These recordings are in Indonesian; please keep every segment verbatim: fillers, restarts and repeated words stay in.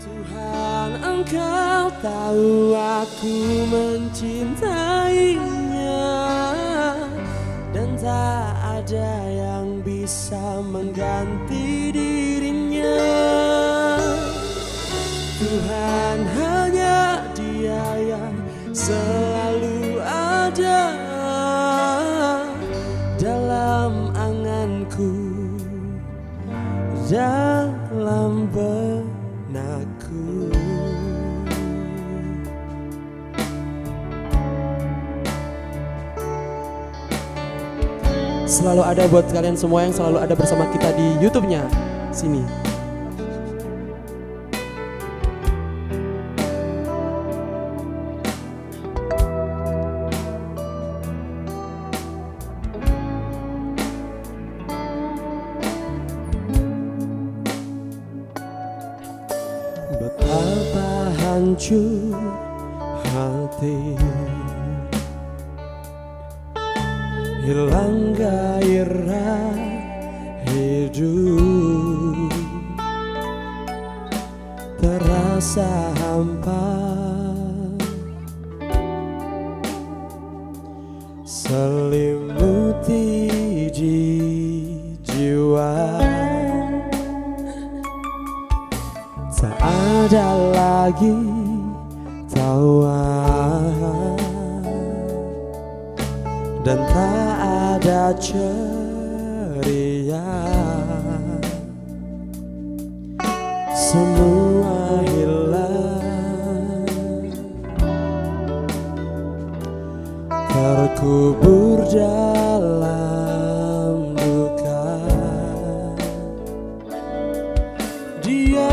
Tuhan, Engkau tahu aku mencintainya, dan tak ada yang bisa mengganti dirinya. Tuhan, hanya Dia yang selalu ada dalam anganku, dalam benakku. Selalu ada buat kalian semua yang selalu ada bersama kita di YouTube-nya sini. Betapa hancur hati, hilang gairah hidup, terasa hampa, selimuti di jiwa. Tak ada lagi tawa, dan tak ada ceria. Semua hilang, terkubur dalam duka. Dia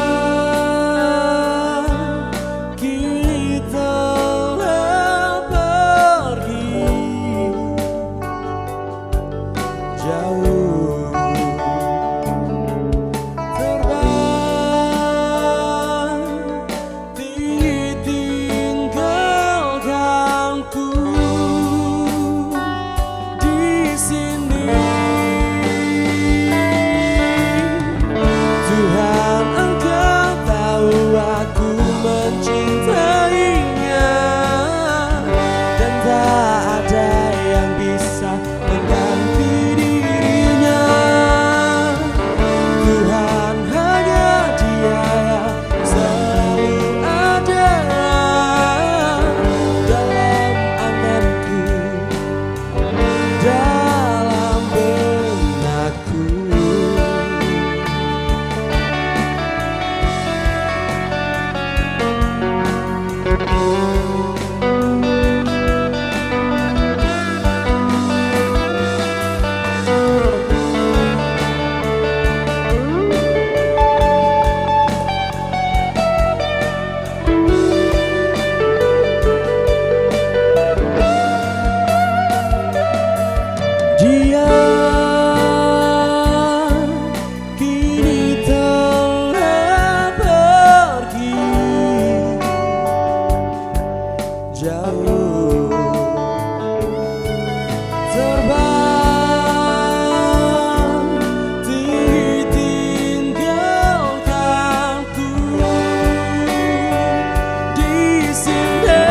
jauh, terbang ditinggalkanku di sini.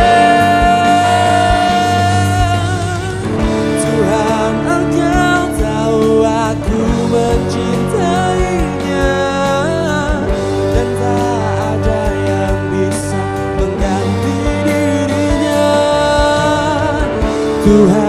Tuhan, Engkau tahu aku mencintainya, dan tak ada yang bisa mengganti dirinya. Tuhan,